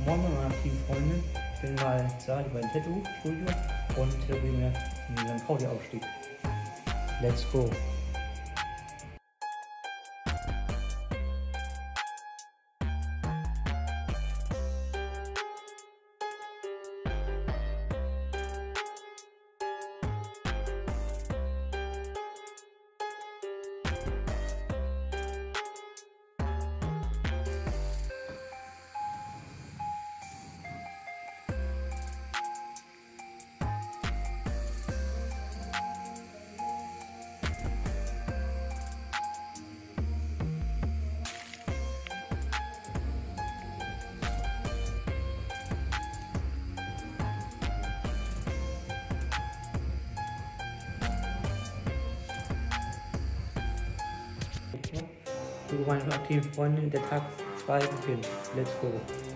Moin meine aktiven Freunde, ich bin mal Sali beim Tattoo-Studio und tätowiere mir den St. Pauli-Aufstieg. Let's go! Für meine aktiven Freunde, der Tag 2 beginnt. Let's go!